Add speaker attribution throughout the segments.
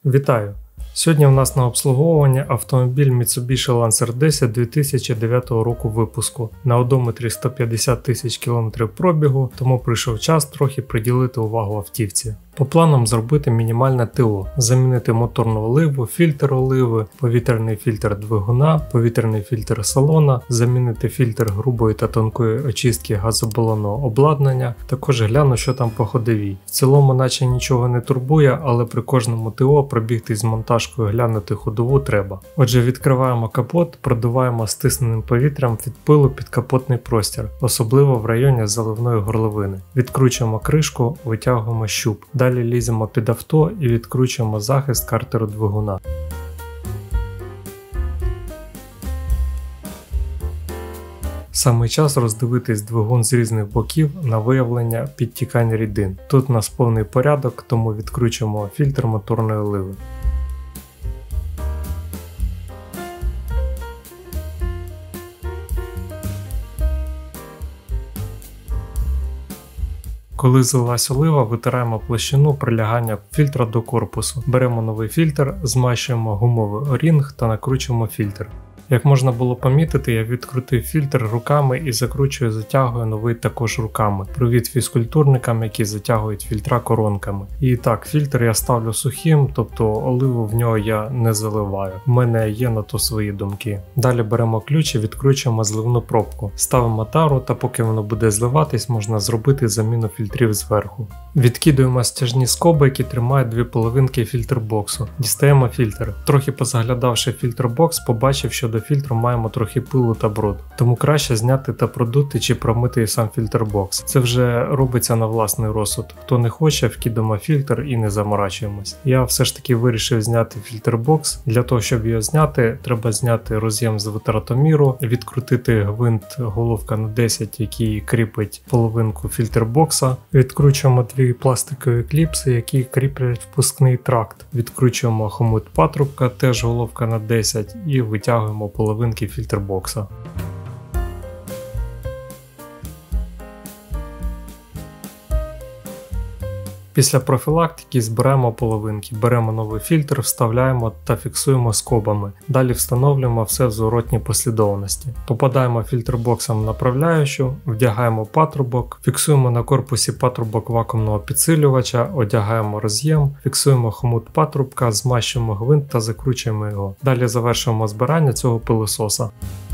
Speaker 1: Вітаю! Сьогодні у нас на обслуговуванні автомобіль Mitsubishi Lancer 10 2009 року випуску. На одометрі 150 тисяч км пробігу, тому прийшов час трохи приділити увагу автівці. По планам зробити мінімальне ТО, замінити моторну оливу, фільтр оливи, повітряний фільтр двигуна, повітряний фільтр салона, замінити фільтр грубої та тонкої очистки газобалонного обладнання, також гляну, що там по ходовій. В цілому наче нічого не турбує, але при кожному ТО пробігти з монтажкою глянути ходову треба. Отже, відкриваємо капот, продуваємо стисненим повітрям від пилу підкапотний простір, особливо в районі заливної горловини. Відкручуємо кришку, витягуємо щуп. Далі ліземо під авто і відкручуємо захист картеру двигуна. Саме час роздивитись двигун з різних боків на виявлення підтікань рідин. Тут у нас повний порядок, тому відкручуємо фільтр моторної оливи. Коли злилась олива, витираємо площину прилягання фільтра до корпусу. Беремо новий фільтр, змащуємо гумовий орінг та накручуємо фільтр. Як можна було помітити, я відкрутив фільтр руками і закручую, затягую новий також руками. Привіт фізкультурникам, які затягують фільтра коронками. І так, фільтр я ставлю сухим, тобто оливу в нього я не заливаю. У мене є на то свої думки. Далі беремо ключ і відкручуємо зливну пробку. Ставимо тару, та поки воно буде зливатись, можна зробити заміну фільтрів зверху. Відкидуємо стяжні скоби, які тримають дві половинки фільтрбоксу. Дістаємо фільтр. Трохи позаглядавши фільтрбокс, побачив, що до фільтру маємо трохи пилу та бруду. Тому краще зняти та продути чи промити сам фільтрбокс. Це вже робиться на власний розсуд. Хто не хоче, вкидаємо фільтр і не заморачуємось. Я все ж таки вирішив зняти фільтрбокс. Для того, щоб його зняти, треба зняти роз'єм з витратоміру, відкрутити гвинт головка на 10, який кріпить половинку фільтрбокса. Відкручуємо дві пластикові кліпси, які кріплять впускний тракт. Відкручуємо хомут патрубка, теж головка на 10, і витягуємо половинки фільтрбокса. Після профілактики збираємо половинки, беремо новий фільтр, вставляємо та фіксуємо скобами. Далі встановлюємо все в зворотній послідовності. Попадаємо фільтрбоксом в направляючу, вдягаємо патрубок, фіксуємо на корпусі патрубок вакуумного підсилювача, одягаємо роз'єм, фіксуємо хомут патрубка, змащуємо гвинт та закручуємо його. Далі завершуємо збирання цього пилососа.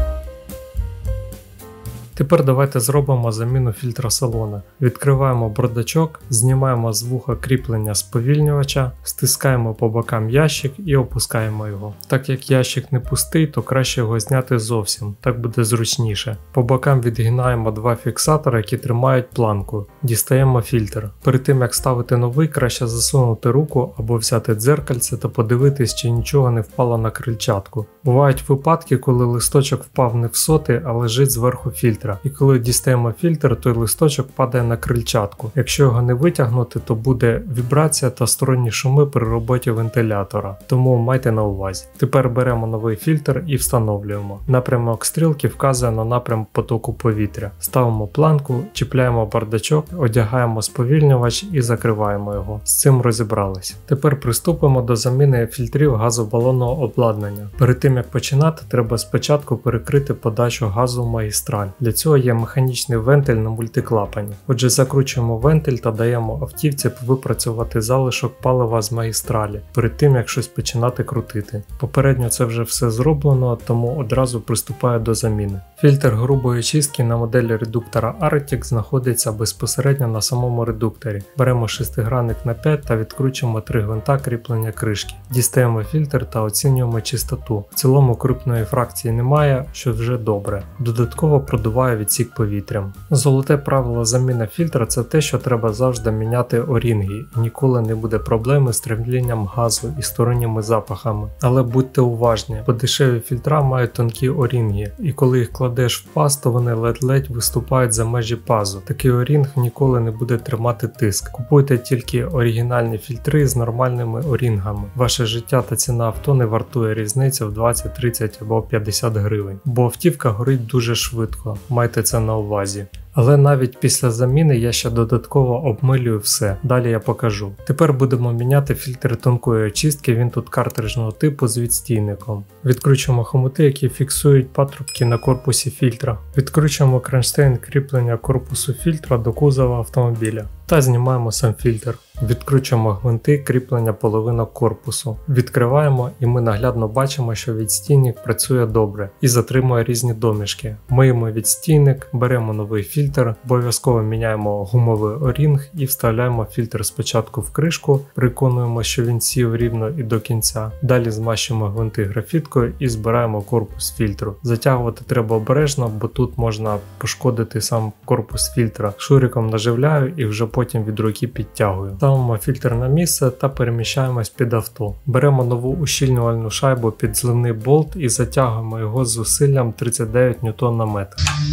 Speaker 1: Тепер давайте зробимо заміну фільтра салона. Відкриваємо бардачок, знімаємо з вуха кріплення сповільнювача, стискаємо по бокам ящик і опускаємо його. Так як ящик не пустий, то краще його зняти зовсім, так буде зручніше. По бокам відгинаємо два фіксатори, які тримають планку. Дістаємо фільтр. Перед тим як ставити новий, краще засунути руку або взяти дзеркальце та подивитись, чи нічого не впало на крильчатку. Бувають випадки, коли листочок впав не в соти, а лежить зверху фільтра. І коли дістаємо фільтр, той листочок падає на крильчатку. Якщо його не витягнути, то буде вібрація та сторонні шуми при роботі вентилятора. Тому майте на увазі. Тепер беремо новий фільтр і встановлюємо. Напрямок стрілки вказує на напрям потоку повітря. Ставимо планку, чіпляємо бардачок, одягаємо сповільнювач і закриваємо його. З цим розібрались. Тепер приступимо до заміни фільтрів газобалонного обладнання. Перед тим як починати, треба спочатку перекрити подачу газу в магістраль. Для цього є механічний вентиль на мультиклапані. Отже, закручуємо вентиль та даємо автівці випрацювати залишок палива з магістралі, перед тим як щось починати крутити. Попередньо це вже все зроблено, тому одразу приступаю до заміни. Фільтр грубої чистки на моделі редуктора Arctic знаходиться безпосередньо на самому редукторі. Беремо шестигранник на 5 та відкручуємо 3 гвинта кріплення кришки. Дістаємо фільтр та оцінюємо чистоту. В цілому крупної фракції немає, що вже добре. Додатково продуваю відсік повітрям. Золоте правило заміни фільтра – це те, що треба завжди міняти орінги, і ніколи не буде проблеми з тремлінням газу і сторонніми запахами. Але будьте уважні, бо дешеві фільтра мають тонкі орінги, і коли їх кладеш в паз, то вони ледь-ледь виступають за межі пазу. Такий орінг ніколи не буде тримати тиск. Купуйте тільки оригінальні фільтри з нормальними орінгами. Ваше життя та ціна авто не вартує різницю в 20, 30 або 50 гривень, бо автівка горить дуже швидко. Майте це на увазі. Але навіть після заміни я ще додатково обмилюю все, далі я покажу. Тепер будемо міняти фільтр тонкої очистки, він тут картриджного типу з відстійником. Відкручуємо хомути, які фіксують патрубки на корпусі фільтра. Відкручуємо кронштейн кріплення корпусу фільтра до кузова автомобіля. Та знімаємо сам фільтр. Відкручуємо гвинти кріплення половинок корпусу. Відкриваємо і ми наглядно бачимо, що відстійник працює добре і затримує різні домішки. Миємо відстійник, беремо новий фільтр, обов'язково міняємо гумовий орінг і вставляємо фільтр спочатку в кришку, переконуємо, що він сів рівно і до кінця. Далі змащуємо гвинти графіткою і збираємо корпус фільтру. Затягувати треба обережно, бо тут можна пошкодити сам корпус фільтра. Шуриком наживляю і вже потім від руки підтягую. Ставимо фільтр на місце та переміщаємось під авто. Беремо нову ущільнювальну шайбу під зливний болт і затягуємо його з зусиллям 39 Нм.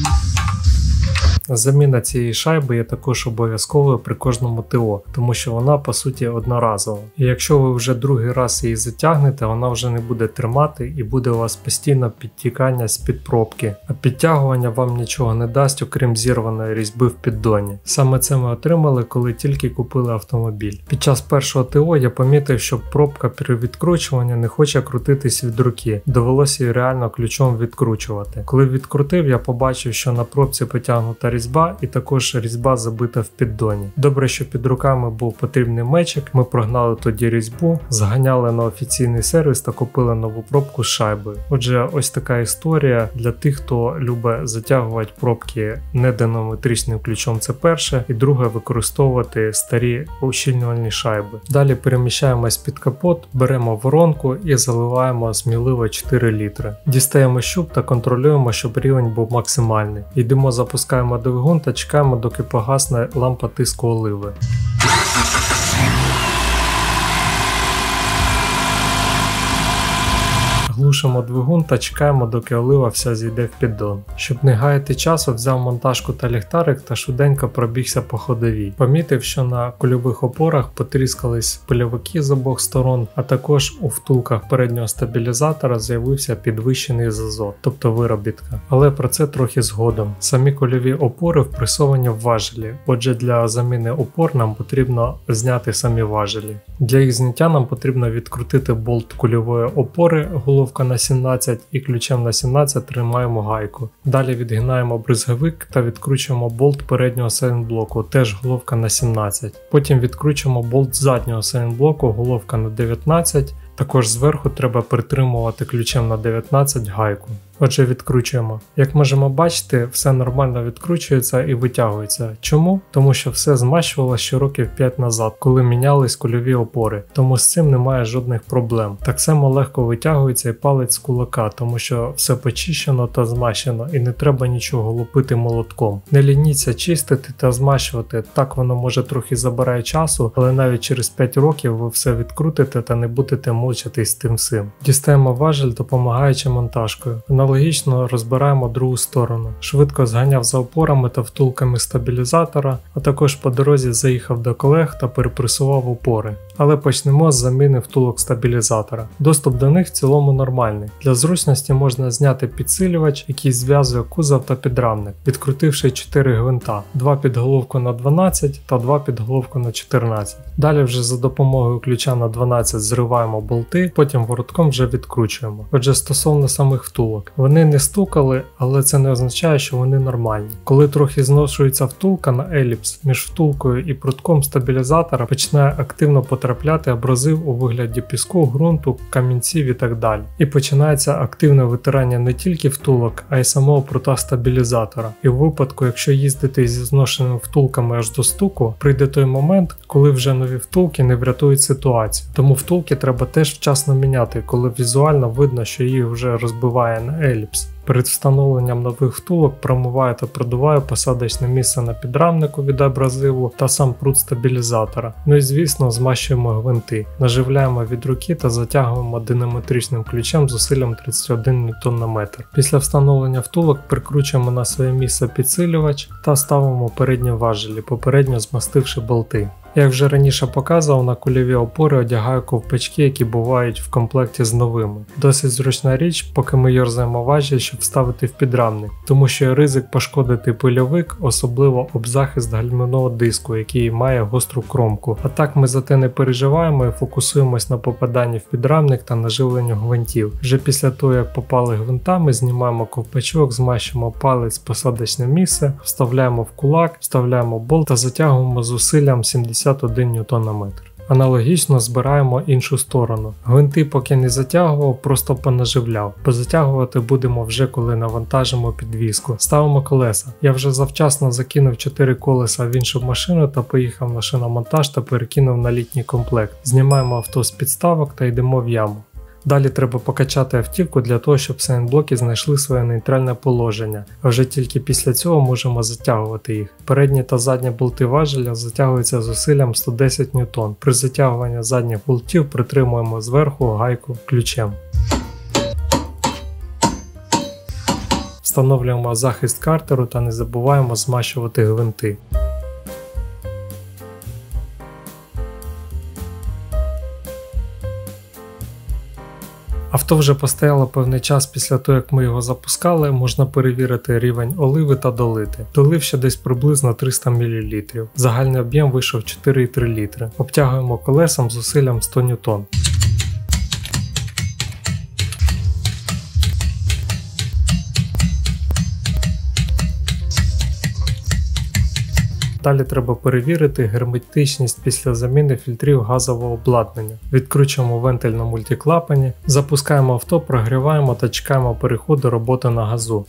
Speaker 1: Заміна цієї шайби є також обов'язковою при кожному ТО, тому що вона по суті одноразова. І якщо ви вже другий раз її затягнете, вона вже не буде тримати і буде у вас постійно підтікання з-під пробки. А підтягування вам нічого не дасть, окрім зірваної різьби в піддоні. Саме це ми отримали, коли тільки купили автомобіль. Під час першого ТО я помітив, що пробка при відкручуванні не хоче крутитись від руки. Довелося її реально ключом відкручувати. Коли відкрутив, я побачив, що на пробці потягнута різьба і також різьба забита в піддоні. Добре, що під руками був потрібний мечик, ми прогнали тоді різьбу, зганяли на офіційний сервіс та купили нову пробку з шайбою. Отже, ось така історія для тих, хто любить затягувати пробки нединаметричним ключом, це перше, і друге використовувати старі ущільнювальні шайби. Далі переміщаємось під капот, беремо воронку і заливаємо сміливо 4 літри. Дістаємо щуп та контролюємо, щоб рівень був максимальний. Йдемо, запускаємо двигун та чекаємо, доки погасне лампа тиску оливи. Глушимо двигун та чекаємо, доки олива вся зійде в піддон. Щоб не гаяти часу, взяв монтажку та ліхтарик та швиденько пробігся по ходовій. Помітив, що на кульових опорах потріскались пильовики з обох сторон, а також у втулках переднього стабілізатора з'явився підвищений зазор, тобто виробітка. Але про це трохи згодом. Самі кульові опори впресовані в важелі, отже для заміни опор нам потрібно зняти самі важелі. Для їх зняття нам потрібно відкрутити болт кульової опори, головка на 17 і ключем на 17 тримаємо гайку. Далі відгинаємо бризговик та відкручуємо болт переднього сайлентблоку, теж головка на 17. Потім відкручуємо болт заднього сайлентблоку, головка на 19. Також зверху треба притримувати ключем на 19 гайку. Отже, відкручуємо. Як можемо бачити, все нормально відкручується і витягується. Чому? Тому що все змащувалося ще років 5 назад, коли мінялись кульові опори. Тому з цим немає жодних проблем. Так само легко витягується і палець з кулака, тому що все почищено та змащено і не треба нічого лупити молотком. Не лініться чистити та змащувати, так воно може трохи забирає часу, але навіть через 5 років ви все відкрутите та не будете мучитись з тим всім. Дістаємо важель, допомагаючи монтажкою. Аналогічно розбираємо другу сторону. Швидко зганяв за опорами та втулками стабілізатора, а також по дорозі заїхав до колег та перепресував опори. Але почнемо з заміни втулок стабілізатора. Доступ до них в цілому нормальний. Для зручності можна зняти підсилювач, який зв'язує кузов та підрамник, відкрутивши 4 гвинта, 2 під головку на 12 та 2 під головку на 14. Далі вже за допомогою ключа на 12 зриваємо болти, потім воротком вже відкручуємо. Отже, стосовно самих втулок. Вони не стукали, але це не означає, що вони нормальні. Коли трохи зношується втулка на еліпс, між втулкою і прутком стабілізатора починає активно потрапляти абразив у вигляді піску, ґрунту, камінців і так далі. І починається активне витирання не тільки втулок, а й самого прута стабілізатора. І в випадку, якщо їздити зі зношеними втулками аж до стуку, прийде той момент, коли вже нові втулки не врятують ситуацію. Тому втулки треба теж вчасно міняти, коли візуально видно, що їх вже розбиває на еліпс. Перед встановленням нових втулок промиваю та продуваю посадочне місце на підрамнику від абразиву та сам прут стабілізатора. Ну і звісно змащуємо гвинти, наживляємо від руки та затягуємо динаметричним ключем з зусиллям 31 Нм. Після встановлення втулок прикручуємо на своє місце підсилювач та ставимо передні важелі, попередньо змастивши болти. Як вже раніше показував, на кульові опори одягаю ковпачки, які бувають в комплекті з новими. Досить зручна річ, поки ми йорзаємо важіль, щоб щоб вставити в підрамник, тому що є ризик пошкодити пильовик, особливо об захист гальмівного диску, який має гостру кромку. А так ми за те не переживаємо і фокусуємось на попаданні в підрамник та наживленню гвинтів. Вже після того, як попали гвинтами, знімаємо ковпачок, змащуємо палець в посадочне місце, вставляємо в кулак, вставляємо болт та затягуємо зусиллям 71 Нм. Аналогічно збираємо іншу сторону. Гвинти поки не затягував, просто понаживляв. Позатягувати будемо вже коли навантажимо підвіску. Ставимо колеса. Я вже завчасно закинув 4 колеса в іншу машину та поїхав на шиномонтаж та перекинув на літній комплект. Знімаємо авто з підставок та йдемо в яму. Далі треба покачати автівку для того, щоб сайнблоки знайшли своє нейтральне положення, а вже тільки після цього можемо затягувати їх. Передні та задні болти важеля затягуються зусиллям 110 Н. При затягуванні задніх болтів притримуємо зверху гайку ключем. Встановлюємо захист картеру та не забуваємо змащувати гвинти. Авто вже постояло певний час після того, як ми його запускали, можна перевірити рівень оливи та долити. Долив ще десь приблизно 300 мл. Загальний об'єм вийшов 4,3 літри. Обтягуємо колесом зусиллям 100 Н. Далі треба перевірити герметичність після заміни фільтрів газового обладнання. Відкручуємо вентиль на мультиклапані, запускаємо авто, прогріваємо та чекаємо переходу роботи на газу.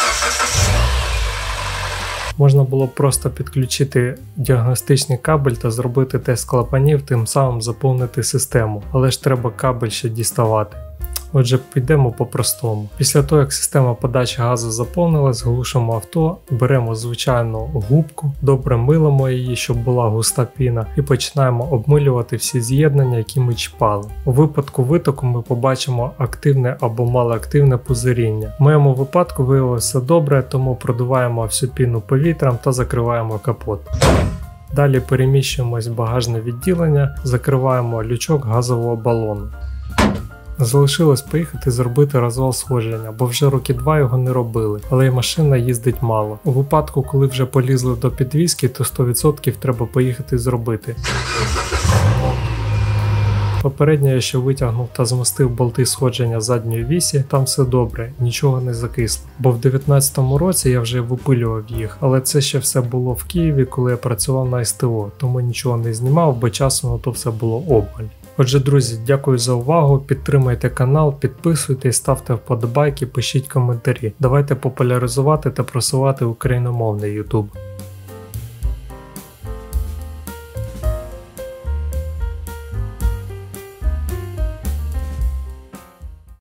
Speaker 1: Можна було б просто підключити діагностичний кабель та зробити тест клапанів, тим самим заповнити систему, але ж треба кабель ще діставати. Отже, підемо по-простому. Після того, як система подачі газу заповнилась, глушимо авто, беремо звичайну губку, добре милимо її, щоб була густа піна, і починаємо обмилювати всі з'єднання, які ми чіпали. У випадку витоку ми побачимо активне або малоактивне пузиріння. В моєму випадку виявилося добре, тому продуваємо всю піну повітрям та закриваємо капот. Далі переміщуємось в багажне відділення, закриваємо лючок газового балону. Залишилось поїхати зробити розвал сходження, бо вже роки 2 його не робили, але й машина їздить мало. У випадку, коли вже полізли до підвіски, то 100% треба поїхати зробити. Попередньо я ще витягнув та змастив болти сходження задньої вісі, там все добре, нічого не закисло. Бо в 2019 році я вже випилював їх, але це ще все було в Києві, коли я працював на СТО, тому нічого не знімав, бо часу на то все було обмаль. Отже, друзі, дякую за увагу, підтримуйте канал, підписуйтесь, ставте вподобайки, пишіть коментарі. Давайте популяризувати та просувати україномовний YouTube.